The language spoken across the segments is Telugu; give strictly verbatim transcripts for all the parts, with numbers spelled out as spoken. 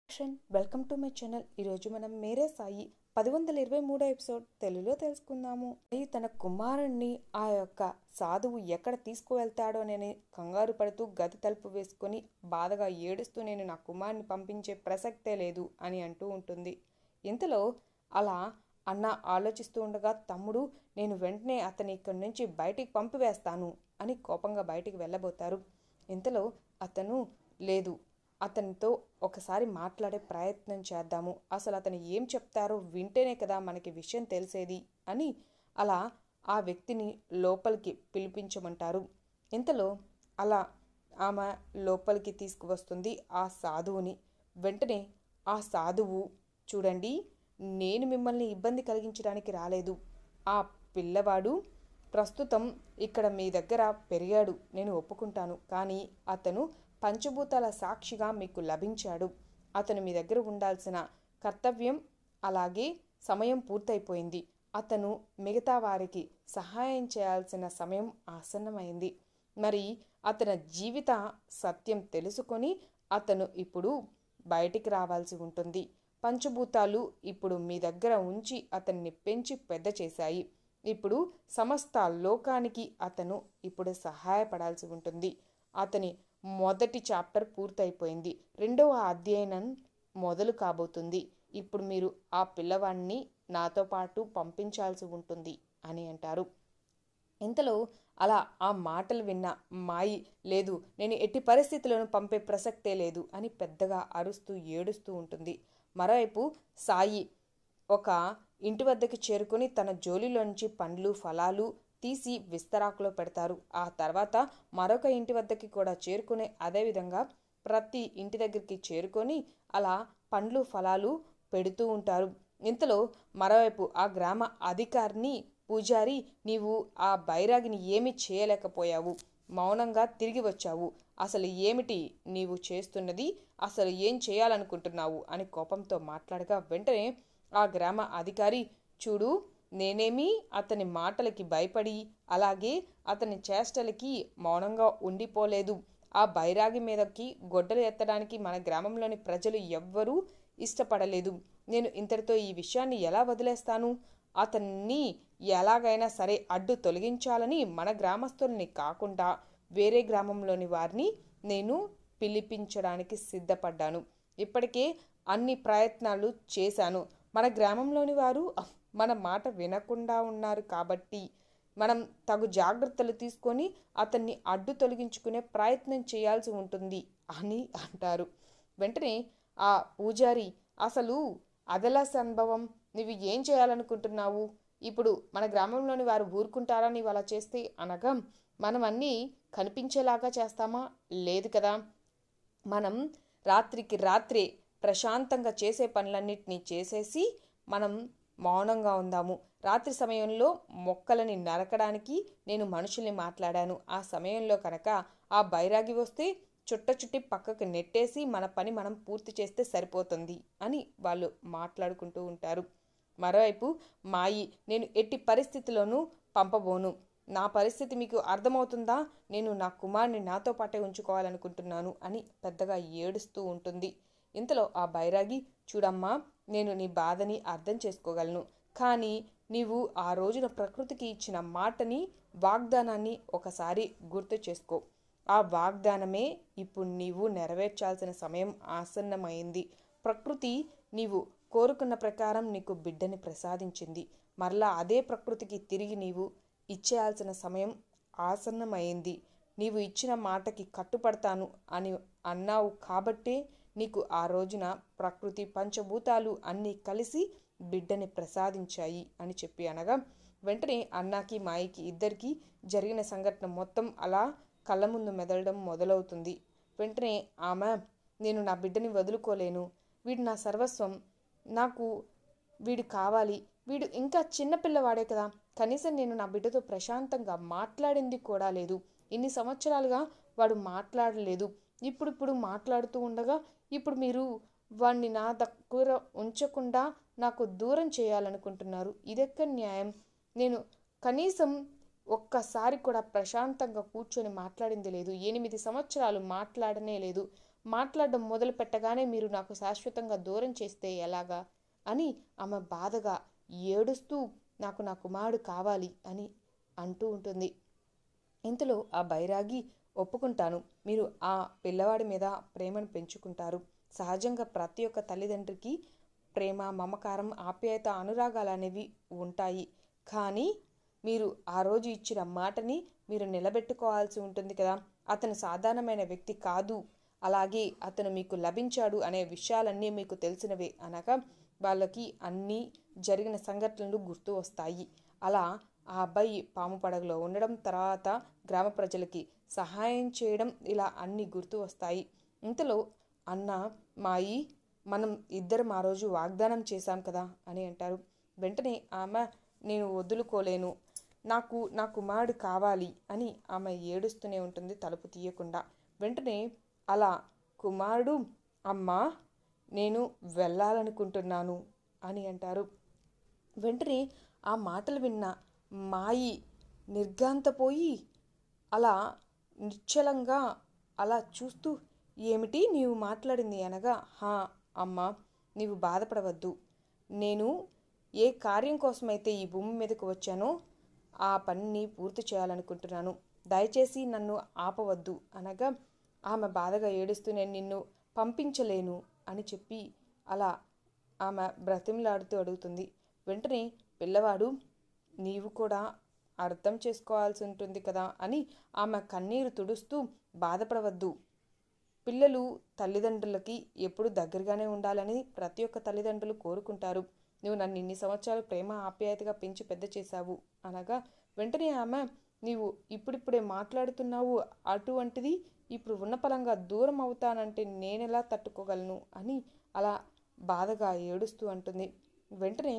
Action welcome to my channel. ఈరోజు మనం మేరే సాయి పది వందల ఇరవై మూడో ఎపిసోడ్ తెలుగులో తెలుసుకుందాము. ఈ తన కుమారుణ్ణి ఆ యొక్క సాధువు ఎక్కడ తీసుకువెళ్తాడోనని కంగారు పడుతూ గది తలుపు వేసుకొని బాధగా ఏడుస్తూ నేను నా కుమారుని పంపించే ప్రసక్తే లేదు అని అంటూ ఉంటుంది. ఇంతలో అలా అన్న ఆలోచిస్తూ ఉండగా తమ్ముడు నేను వెంటనే అతని ఇక్కడి నుంచి బయటికి పంపివేస్తాను అని కోపంగా బయటికి వెళ్ళబోతారు. ఇంతలో అతను లేదు, అతనితో ఒకసారి మాట్లాడే ప్రయత్నం చేద్దాము, అసలు అతను ఏం చెప్తారో వింటేనే కదా మనకి విషయం తెలిసేది అని అలా ఆ వ్యక్తిని లోపలికి పిలిపించమంటారు. ఇంతలో అలా ఆమె లోపలికి తీసుకువస్తుంది ఆ సాధువుని. వెంటనే ఆ సాధువు చూడండి, నేను మిమ్మల్ని ఇబ్బంది కలిగించడానికి రాలేదు. ఆ పిల్లవాడు ప్రస్తుతం ఇక్కడ మీ దగ్గర పెరిగాడు, నేను ఒప్పుకుంటాను. కానీ అతను పంచభూతాల సాక్షిగా మీకు లభించాడు. అతను మీ దగ్గర ఉండాల్సిన కర్తవ్యం అలాగే సమయం పూర్తయిపోయింది. అతను మిగతా వారికి సహాయం చేయాల్సిన సమయం ఆసన్నమైంది. మరి అతని జీవిత సత్యం తెలుసుకొని అతను ఇప్పుడు బయటికి రావాల్సి ఉంటుంది. పంచభూతాలు ఇప్పుడు మీ దగ్గర ఉంచి అతన్ని పెంచి పెద్ద చేశాయి. ఇప్పుడు సమస్త లోకానికి అతను ఇప్పుడు సహాయపడాల్సి ఉంటుంది. అతని మొదటి చాప్టర్ పూర్తయిపోయింది, రెండవ అధ్యయనం మొదలు కాబోతుంది. ఇప్పుడు మీరు ఆ పిల్లవాడిని నాతో పాటు పంపించాల్సి ఉంటుంది అని అంటారు. ఇంతలో అలా ఆ మాటలు విన్న మాయి లేదు, నేను ఎట్టి పరిస్థితులను పంపే ప్రసక్తే లేదు అని పెద్దగా అరుస్తూ ఏడుస్తూ ఉంటుంది. మరోవైపు సాయి ఒక ఇంటి వద్దకు చేరుకొని తన జోలిలోంచి పండ్లు ఫలాలు తీసి విస్తరాకులో పెడతారు. ఆ తర్వాత మరొక ఇంటి వద్దకి కూడా చేరుకుని అదేవిధంగా ప్రతి ఇంటి దగ్గరికి చేరుకొని అలా పండ్లు ఫలాలు పెడుతూ ఉంటారు. ఇంతలో మరోవైపు ఆ గ్రామ అధికారిని పూజారి, నీవు ఆ బైరాగిని ఏమీ చేయలేకపోయావు, మౌనంగా తిరిగి వచ్చావు, అసలు ఏమిటి నీవు చేస్తున్నది, అసలు ఏం చేయాలనుకుంటున్నావు అని కోపంతో మాట్లాడగా వెంటనే ఆ గ్రామ అధికారి, చూడు నేనేమీ అతని మాటలకి భయపడి అలాగే అతని చేష్టలకి మౌనంగా ఉండిపోలేదు. ఆ బైరాగి మీదకి గొడ్డలు ఎత్తడానికి మన గ్రామంలోని ప్రజలు ఎవ్వరూ ఇష్టపడలేదు. నేను ఇంతటితో ఈ విషయాన్ని ఎలా వదిలేస్తాను? అతన్ని ఎలాగైనా సరే అడ్డు తొలగించాలని మన గ్రామస్తుల్ని కాకుండా వేరే గ్రామంలోని వారిని నేను పిలిపించడానికి సిద్ధపడ్డాను. ఇప్పటికే అన్ని ప్రయత్నాలు చేశాను. మన గ్రామంలోని వారు మన మాట వినకుండా ఉన్నారు కాబట్టి మనం తగు జాగ్రత్తలు తీసుకొని అతన్ని అడ్డు తొలగించుకునే ప్రయత్నం చేయాల్సి ఉంటుంది అని అంటారు. వెంటనే ఆ పూజారి, అసలు అదలా సంభవం, నువ్వు ఏం చేయాలనుకుంటున్నావు? ఇప్పుడు మన గ్రామంలోని వారు ఊరుకుంటారా నీవు అలా చేస్తే? అనగా మనం అన్నీ కనిపించేలాగా చేస్తామా? లేదు కదా. మనం రాత్రికి రాత్రే ప్రశాంతంగా చేసే పనులన్నిటినీ చేసేసి మనం మౌనంగా ఉందాము. రాత్రి సమయంలో మొక్కలని నరకడానికి నేను మనుషుల్ని మాట్లాడాను. ఆ సమయంలో కనుక ఆ బైరాగి వస్తే చుట్ట చుట్టి పక్కకు నెట్టేసి మన పని మనం పూర్తి చేస్తే సరిపోతుంది అని వాళ్ళు మాట్లాడుకుంటూ ఉంటారు. మరోవైపు మాయి, నేను ఎట్టి పరిస్థితిలోనూ పంపబోను. నా పరిస్థితి మీకు అర్థమవుతుందా? నేను నా కుమారుని నాతో పాటే ఉంచుకోవాలనుకుంటున్నాను అని పెద్దగా ఏడుస్తూ ఉంటుంది. ఇంతలో ఆ బైరాగి, చూడమ్మా, నేను నీ బాధని అర్థం చేసుకోగలను. కానీ నీవు ఆ రోజున ప్రకృతికి ఇచ్చిన మాటని వాగ్దానాన్ని ఒకసారి గుర్తు చేసుకో. ఆ వాగ్దానమే ఇప్పుడు నీవు నెరవేర్చాల్సిన సమయం ఆసన్నమైంది. ప్రకృతి నీవు కోరుకున్న ప్రకారం నీకు బిడ్డని ప్రసాదించింది. మరలా అదే ప్రకృతికి తిరిగి నీవు ఇచ్చేయాల్సిన సమయం ఆసన్నమైంది. నీవు ఇచ్చిన మాటకి కట్టుపడతాను అని అన్నావు కాబట్టే నీకు ఆ రోజున ప్రకృతి పంచభూతాలు అన్నీ కలిసి బిడ్డని ప్రసాదించాయి అని చెప్పి అనగా వెంటనే అన్నాకి మాయికి ఇద్దరికి జరిగిన సంఘటన మొత్తం అలా కళ్ళ ముందు మెదలడం మొదలవుతుంది. వెంటనే ఆమె, నేను నా బిడ్డని వదులుకోలేను, వీడు నా సర్వస్వం, నాకు వీడు కావాలి, వీడు ఇంకా చిన్నపిల్లవాడే కదా, కనీసం నేను నా బిడ్డతో ప్రశాంతంగా మాట్లాడింది కూడా లేదు, ఇన్ని సంవత్సరాలుగా వాడు మాట్లాడలేదు, ఇప్పుడిప్పుడు మాట్లాడుతూ ఉండగా ఇప్పుడు మీరు వాణ్ణి నా దగ్గర ఉంచకుండా నాకు దూరం చేయాలనుకుంటున్నారు. ఇదెక్కడ న్యాయం? నేను కనీసం ఒక్కసారి కూడా ప్రశాంతంగా కూర్చొని మాట్లాడింది లేదు, ఎనిమిది సంవత్సరాలు మాట్లాడనే లేదు. మాట్లాడడం మొదలు పెట్టగానే మీరు నాకు శాశ్వతంగా దూరం చేస్తే ఎలాగా అని ఆమె బాధగా ఏడుస్తూ నాకు నా కుమారుడు కావాలి అని అంటూ ఉంటుంది. ఇంతలో ఆ బైరాగి ఒప్పుకుంటాను, మీరు ఆ పిల్లవాడి మీద ప్రేమను పెంచుకుంటారు. సహజంగా ప్రతి ఒక్క తల్లిదండ్రికి ప్రేమ, మమకారం, ఆప్యాయత, అనురాగాలు అనేవి ఉంటాయి. కానీ మీరు ఆ రోజు ఇచ్చిన మాటని మీరు నిలబెట్టుకోవాల్సి ఉంటుంది కదా. అతను సాధారణమైన వ్యక్తి కాదు, అలాగే అతను మీకు లభించాడు అనే విషయాలన్నీ మీకు తెలిసినవే అనగా వాళ్ళకి అన్నీ జరిగిన సంఘటనలు గుర్తు వస్తాయి. అలా ఆ అబ్బాయి పాము పడగలో ఉండడం, తర్వాత గ్రామ ప్రజలకి సహాయం చేయడం, ఇలా అన్నీ గుర్తు వస్తాయి. ఇంతలో అన్న, మాయి మనం ఇద్దరం ఆ రోజు వాగ్దానం చేశాం కదా అని అంటారు. వెంటనే ఆమె, నేను వదులుకోలేను, నాకు నా కుమారుడు కావాలి అని ఆమె ఏడుస్తూనే ఉంటుంది తలుపు తీయకుండా. వెంటనే అలా కుమారుడు, అమ్మా నేను వెళ్ళాలనుకుంటున్నాను అని అంటారు. వెంటనే ఆ మాటలు విన్న మాయి నిర్ఘాంతపోయి అలా నిశ్చలంగా అలా చూస్తూ, ఏమిటి నీవు మాట్లాడింది అనగా, హా అమ్మా, నీవు బాధపడవద్దు, నేను ఏ కార్యం కోసమైతే ఈ భూమి మీదకు వచ్చానో ఆ పనిని పూర్తి చేయాలనుకుంటున్నాను, దయచేసి నన్ను ఆపవద్దు అనగా ఆమె బాధగా ఏడుస్తూ, నేను నిన్ను పంపించలేను అని చెప్పి అలా ఆమె బ్రతిమలాడుతూ అడుగుతుంది. వెంటనే పిల్లవాడు, నీవు కూడా అర్థం చేసుకోవాల్సి ఉంటుంది కదా అని ఆమె కన్నీరు తుడుస్తూ, బాధపడవద్దు, పిల్లలు తల్లిదండ్రులకి ఎప్పుడు దగ్గరగానే ఉండాలని ప్రతి ఒక్క తల్లిదండ్రులు కోరుకుంటారు. నువ్వు నన్ను ఇన్ని సంవత్సరాలు ప్రేమ ఆప్యాయతగా పెంచి పెద్ద చేశావు అనగా, వెంటనే ఆమె, నీవు ఇప్పుడిప్పుడే మాట్లాడుతున్నావు, అటువంటిది ఇప్పుడు ఉన్న పలంగా దూరం అవుతానంటే నేనెలా తట్టుకోగలను అని అలా బాధగా ఏడుస్తూ అంటుంది. వెంటనే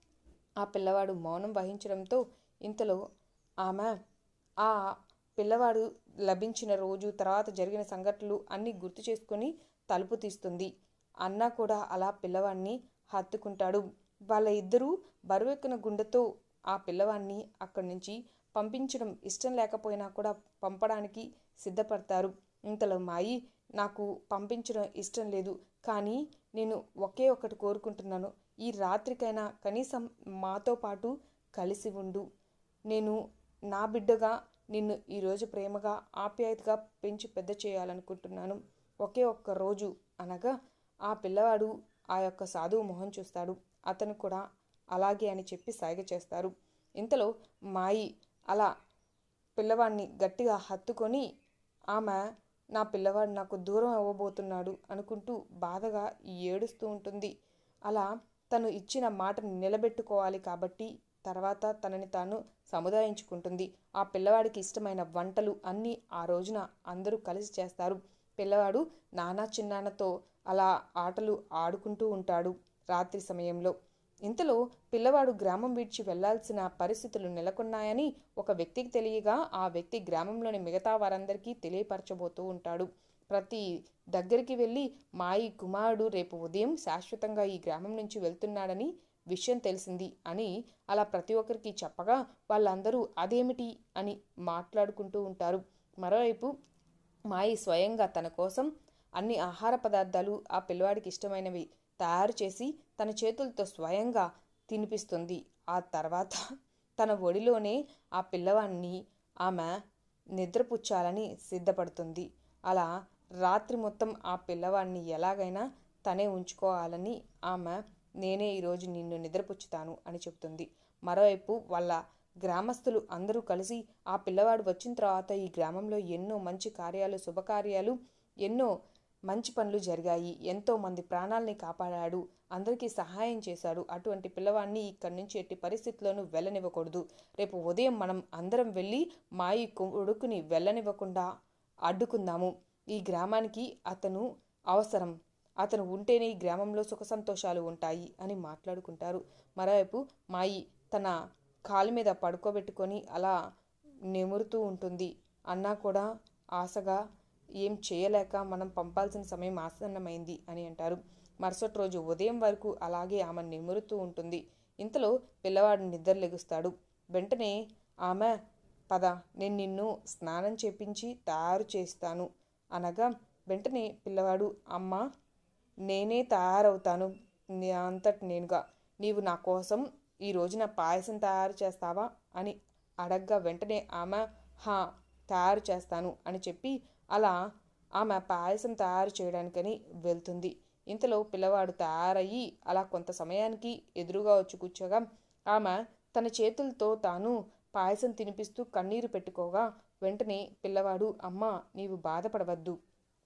ఆ పిల్లవాడు మౌనం వహించడంతో ఇంతలో ఆమె ఆ పిల్లవాడు లభించిన రోజు, తర్వాత జరిగిన సంఘటనలు అన్నీ గుర్తు చేసుకొని తలుపు తీస్తుంది. అన్న కూడా అలా పిల్లవాడిని హత్తుకుంటాడు. వాళ్ళ ఇద్దరూ బరువెక్కిన గుండెతో ఆ పిల్లవాడిని అక్కడి నుంచి పంపించడం ఇష్టం లేకపోయినా కూడా పంపడానికి సిద్ధపడతారు. ఇంతలో మాయి, నాకు పంపించడం ఇష్టం లేదు, కానీ నేను ఒకే ఒకటి కోరుకుంటున్నాను, ఈ రాత్రికైనా కనీసం మాతో పాటు కలిసి ఉండు, నేను నా బిడ్డగా నిన్ను ఈరోజు ప్రేమగా ఆప్యాయతగా పెంచి పెద్ద చేయాలనుకుంటున్నాను, ఒకే ఒక్క రోజు అనగా ఆ పిల్లవాడు ఆ యొక్క సాధువు మొహం చూస్తాడు. అతను కూడా అలాగే అని చెప్పి సైగ చేస్తారు. ఇంతలో మాయి అలా పిల్లవాడిని గట్టిగా హత్తుకొని ఆమె, నా పిల్లవాడు నాకు దూరం అవ్వబోతున్నాడు అనుకుంటూ బాధగా ఏడుస్తూ ఉంటుంది. అలా తను ఇచ్చిన మాటను నిలబెట్టుకోవాలి కాబట్టి తర్వాత తనని తాను సముదాయించుకుంటుంది. ఆ పిల్లవాడికి ఇష్టమైన వంటలు అన్నీ ఆ రోజున అందరూ కలిసి చేస్తారు. పిల్లవాడు నానా చిన్నాన్నతో అలా ఆటలు ఆడుకుంటూ ఉంటాడు రాత్రి సమయంలో. ఇంతలో పిల్లవాడు గ్రామం విడిచి వెళ్లాల్సిన పరిస్థితులు నెలకొన్నాయని ఒక వ్యక్తికి తెలియగా ఆ వ్యక్తి గ్రామంలోని మిగతా వారందరికీ తెలియపరచబోతూ ఉంటాడు. ప్రతి దగ్గరికి వెళ్ళి, మాయి కుమారుడు రేపు ఉదయం శాశ్వతంగా ఈ గ్రామం నుంచి వెళ్తున్నాడని విషయం తెలిసింది అని అలా ప్రతి ఒక్కరికి చెప్పగా వాళ్ళందరూ అదేమిటి అని మాట్లాడుకుంటూ ఉంటారు. మరోవైపు మాయి స్వయంగా తన కోసం అన్ని ఆహార పదార్థాలు ఆ పిల్లవాడికి ఇష్టమైనవి తయారు చేసి తన చేతులతో స్వయంగా తినిపిస్తుంది. ఆ తర్వాత తన ఒడిలోనే ఆ పిల్లవాడిని ఆమె నిద్రపుచ్చాలని సిద్ధపడుతుంది. అలా రాత్రి మొత్తం ఆ పిల్లవాడిని ఎలాగైనా తనే ఉంచుకోవాలని ఆమె, నేనే ఈరోజు నిన్ను నిద్రపుచ్చుతాను అని చెప్తుంది. మరోవైపు వాళ్ళ గ్రామస్తులు అందరూ కలిసి ఆ పిల్లవాడు వచ్చిన తర్వాత ఈ గ్రామంలో ఎన్నో మంచి కార్యాలు, శుభకార్యాలు, ఎన్నో మంచి పనులు జరిగాయి, ఎంతో మంది ప్రాణాలని కాపాడాడు, అందరికీ సహాయం చేశాడు, అటువంటి పిల్లవాడిని ఇక్కడి నుంచి ఎట్టి పరిస్థితుల్లోనూ వెళ్ళనివ్వకూడదు, రేపు ఉదయం మనం అందరం వెళ్ళి మాయి కొడుకుని వెళ్ళనివ్వకుండా అడ్డుకుందాము, ఈ గ్రామానికి అతను అవసరం, అతను ఉంటేనే ఈ గ్రామంలో సుఖ సంతోషాలు ఉంటాయి అని మాట్లాడుకుంటారు. మరోవైపు మాయి తన కాలు మీద పడుకోబెట్టుకొని అలా నిమురుతూ ఉంటుంది. అన్నా కూడా ఆశగా, ఏం చేయలేక మనం పంపాల్సిన సమయం ఆసన్నమైంది అని అంటారు. మరుసటి రోజు ఉదయం వరకు అలాగే ఆమె నిమురుతూ ఉంటుంది. ఇంతలో పిల్లవాడు నిద్ర లెగుస్తాడు. వెంటనే ఆమె, పద నేను నిన్ను స్నానం చేపించి తయారు చేస్తాను అనగా వెంటనే పిల్లవాడు, అమ్మ నేనే తయారవుతాను అంతటి నేనుగా, నీవు నా కోసం ఈ రోజున పాయసం తయారు చేస్తావా అని అడగ్గా వెంటనే ఆమె హా తయారు చేస్తాను అని చెప్పి అలా ఆమె పాయసం తయారు చేయడానికని వెళ్తుంది. ఇంతలో పిల్లవాడు తయారయ్యి అలా కొంత సమయానికి ఎదురుగా వచ్చి కూర్చోగా ఆమె తన చేతులతో తాను పాయసం తినిపిస్తూ కన్నీరు పెట్టుకోగా వెంటనే పిల్లవాడు, అమ్మ నీవు బాధపడవద్దు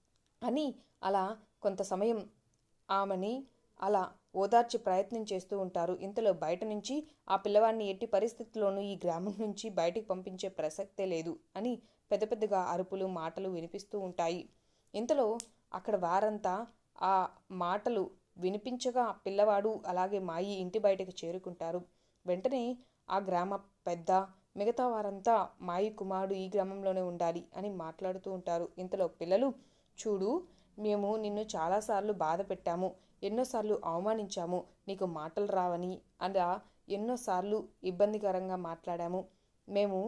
అని అలా కొంత సమయం ఆమెని అలా ఓదార్చి ప్రయత్నం చేస్తూ ఉంటారు. ఇంతలో బయట నుంచి ఆ పిల్లవాడిని ఎట్టి పరిస్థితుల్లోనూ ఈ గ్రామం నుంచి బయటికి పంపించే ప్రసక్తే లేదు అని పెద్ద పెద్దగా అరుపులు మాటలు వినిపిస్తూ ఉంటాయి. ఇంతలో అక్కడ వారంతా ఆ మాటలు వినిపించగా పిల్లవాడు అలాగే మాయి ఇంటి బయటకు చేరుకుంటారు. వెంటనే ఆ గ్రామ పెద్ద మిగతా వారంతా మాయి కుమారుడు ఈ గ్రామంలోనే ఉండాలి అని మాట్లాడుతూ ఉంటారు. ఇంతలో పిల్లలు, చూడు మేము నిన్ను చాలాసార్లు బాధ పెట్టాము, ఎన్నోసార్లు అవమానించాము, నీకు మాటలు రావని అలా ఎన్నోసార్లు ఇబ్బందికరంగా మాట్లాడాము, మేము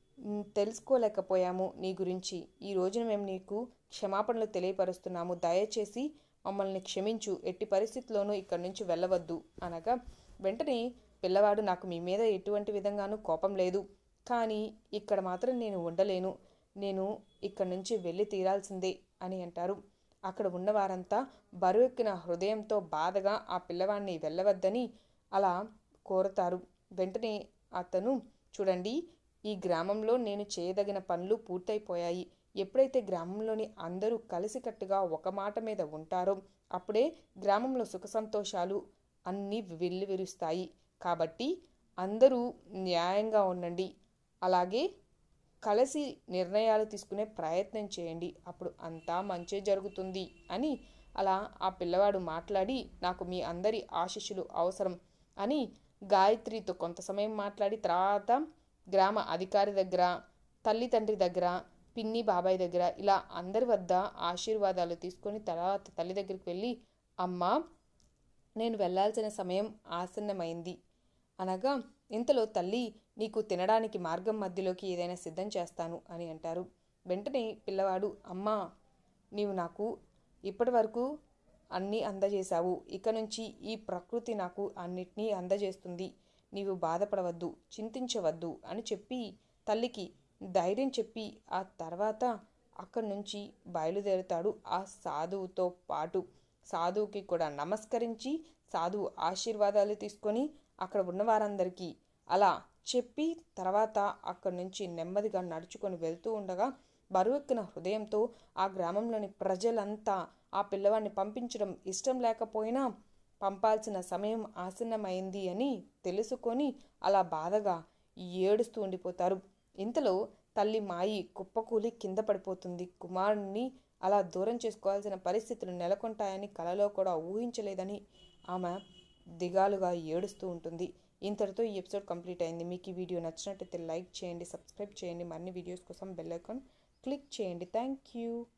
తెలుసుకోలేకపోయాము నీ గురించి. ఈ రోజున మేము నీకు క్షమాపణలు తెలియపరుస్తున్నాము, దయచేసి మమ్మల్ని క్షమించు, ఎట్టి పరిస్థితుల్లోనూ ఇక్కడి నుంచి వెళ్ళవద్దు అనగా వెంటనే పిల్లవాడు, నాకు మీ మీద ఎటువంటి విధంగానూ కోపం లేదు, కానీ ఇక్కడ మాత్రం నేను ఉండలేను, నేను ఇక్కడి నుంచి వెళ్ళి తీరాల్సిందే అని అంటారు. అక్కడ ఉన్నవారంతా బరువెక్కిన హృదయంతో బాధగా ఆ పిల్లవాడిని వెళ్ళవద్దని అలా కోరతారు. వెంటనే అతను, చూడండి ఈ గ్రామంలో నేను చేయదగిన పనులు పూర్తయిపోయాయి, ఎప్పుడైతే గ్రామంలోని అందరూ కలిసికట్టుగా ఒక మాట మీద ఉంటారో అప్పుడే గ్రామంలో సుఖ సంతోషాలు అన్నీ వెల్లివిరుస్తాయి, కాబట్టి అందరూ న్యాయంగా ఉండండి, అలాగే కలిసి నిర్ణయాలు తీసుకునే ప్రయత్నం చేయండి, అప్పుడు అంతా మంచే జరుగుతుంది అని అలా ఆ పిల్లవాడు మాట్లాడి, నాకు మీ అందరి ఆశీస్సులు అవసరం అని గాయత్రితో కొంత సమయం మాట్లాడి తర్వాత గ్రామ అధికారి దగ్గర, తల్లి తండ్రి దగ్గర, పిన్ని బాబాయ్ దగ్గర ఇలా అందరి వద్ద ఆశీర్వాదాలు తీసుకొని తర్వాత తల్లి దగ్గరికి వెళ్ళి, అమ్మ నేను వెళ్ళాల్సిన సమయం ఆసన్నమైంది అనగా ఇంతలో తల్లి, నీకు తినడానికి మార్గం మధ్యలోకి ఏదైనా సిద్ధం చేస్తాను అని అంటారు. వెంటనే పిల్లవాడు, అమ్మా నీవు నాకు ఇప్పటి వరకు అన్నీ అందజేశావు, ఇక నుంచి ఈ ప్రకృతి నాకు అన్నిటినీ అందజేస్తుంది, నీవు బాధపడవద్దు, చింతించవద్దు అని చెప్పి తల్లికి ధైర్యం చెప్పి ఆ తర్వాత అక్కడి నుంచి బయలుదేరుతాడు ఆ సాధువుతో పాటు. సాధువుకి కూడా నమస్కరించి సాధువు ఆశీర్వాదాలు తీసుకొని అక్కడ ఉన్న వారందరికీ అలా చెప్పి తర్వాత అక్కడి నుంచి నెమ్మదిగా నడుచుకొని వెళ్తూ ఉండగా బరువెక్కిన హృదయంతో ఆ గ్రామంలోని ప్రజలంతా ఆ పిల్లవాడిని పంపించడం ఇష్టం లేకపోయినా పంపాల్సిన సమయం ఆసన్నమైంది అని తెలుసుకొని అలా బాధగా ఏడుస్తూ ఉండిపోతారు. ఇంతలో తల్లి మాయి కుప్పకూలి కింద పడిపోతుంది. కుమారుణ్ణి అలా దూరం చేసుకోవాల్సిన పరిస్థితులు నెలకొంటాయని కలలో కూడా ఊహించలేదని ఆమె దిగాలుగా ఏడుస్తూ ఉంటుంది. ఇంతటితో ఈ ఎపిసోడ్ కంప్లీట్ అయింది. మీకు ఈ వీడియో నచ్చినట్టయితే లైక్ చేయండి, సబ్స్క్రైబ్ చేయండి, మరిన్ని వీడియోస్ కోసం బెల్ ఐకాన్ క్లిక్ చేయండి. Thank you.